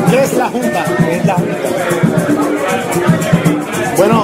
¿Qué es la Junta? ¿Qué es la Junta? Bueno,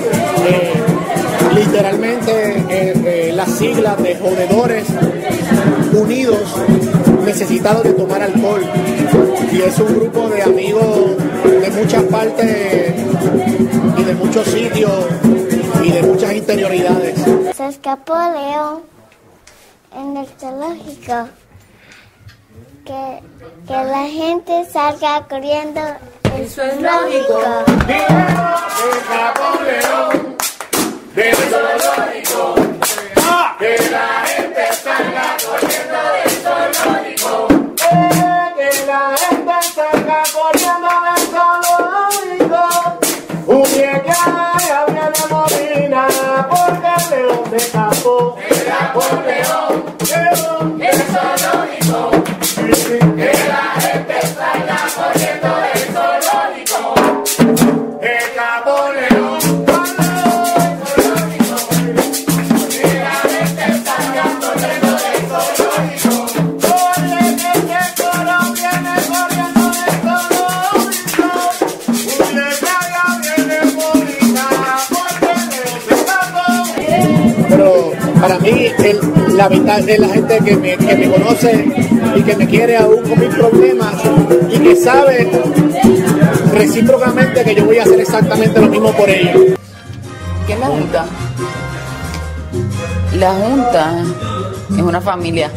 literalmente las siglas de Jodedores Unidos Necesitados de Tomar Alcohol. Y es un grupo de amigos de muchas partes y de muchos sitios y de muchas interioridades. Se escapó León en el zoológico. Que la gente salga corriendo. Eso es lógico. Se escapó León del zoológico. Que la gente salga corriendo del zoológico. Que la gente salga corriendo del zoológico. Un día que ya viene Molina porque el león se escapó. Se escapó León del zoológico. Que la gente salga corriendo del zoológico. Escapó León. Pero para mí, la mitad de la gente que me conoce y que me quiere aún con mis problemas y que sabe recíprocamente que yo voy a hacer exactamente lo mismo por ellos. ¿Qué es la Junta? La Junta es una familia.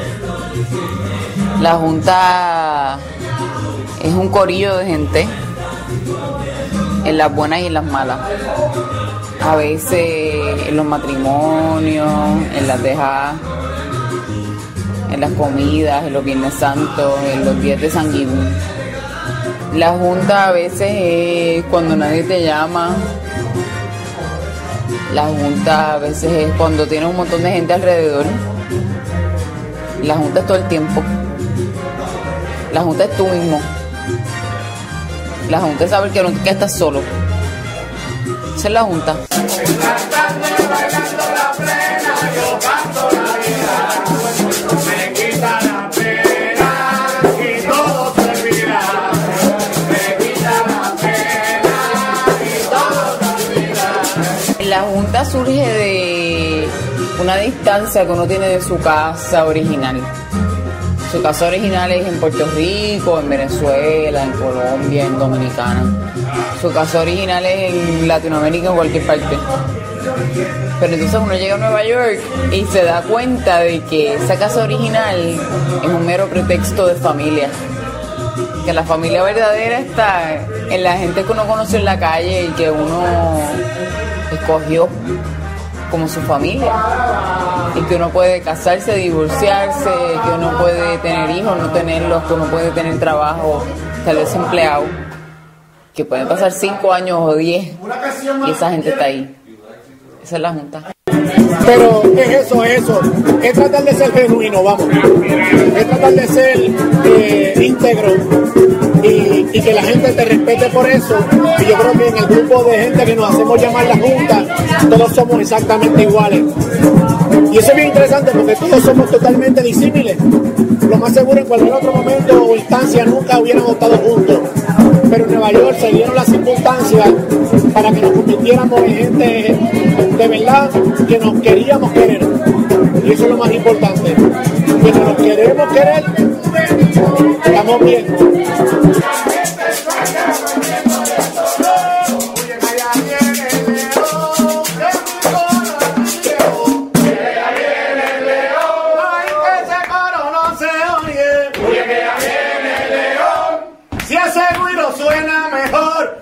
La Junta es un corillo de gente, en las buenas y en las malas. A veces en los matrimonios, en las dejadas, en las comidas, en los Viernes Santos, en los días de San Giving. La Junta a veces es cuando nadie te llama. La Junta a veces es cuando tienes un montón de gente alrededor. La Junta es todo el tiempo. La Junta es tú mismo. La Junta es saber que nunca estás solo. Esa es la Junta. La Junta surge de una distancia que uno tiene de su casa original. Su casa original es en Puerto Rico, en Venezuela, en Colombia, en Dominicana. Su casa original es en Latinoamérica, en cualquier parte. Pero entonces uno llega a Nueva York y se da cuenta de que esa casa original es un mero pretexto de familia. Que la familia verdadera está en la gente que uno conoce en la calle y que uno escogió como su familia, y que uno puede casarse, divorciarse, que uno puede tener hijos, no tenerlos, que uno puede tener trabajo, tal vez empleado, que pueden pasar 5 años o 10 y esa gente está ahí. Esa es la Junta. Pero es eso, es tratar de ser genuino, vamos, es tratar de ser íntegro y que la gente te respete por eso. Y yo creo que en el grupo de gente que nos hacemos llamar la Junta, todos somos exactamente iguales. Y eso es bien interesante porque todos somos totalmente disímiles. Lo más seguro en cualquier otro momento o instancia nunca hubiéramos estado juntos. Pero en Nueva York se dieron las circunstancias para que nos convirtiéramos en gente de verdad que nos queríamos querer. Y eso es lo más importante. Que nos queremos querer, estamos bien. Si ese ruido suena mejor,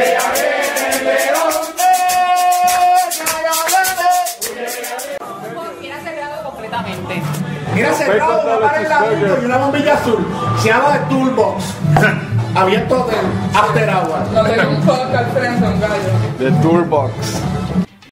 Mira cerrado completamente. mira cerrado una pared ladito y una bombilla azul. Se llama de Toolbox. Abierto del After Hour. The Toolbox.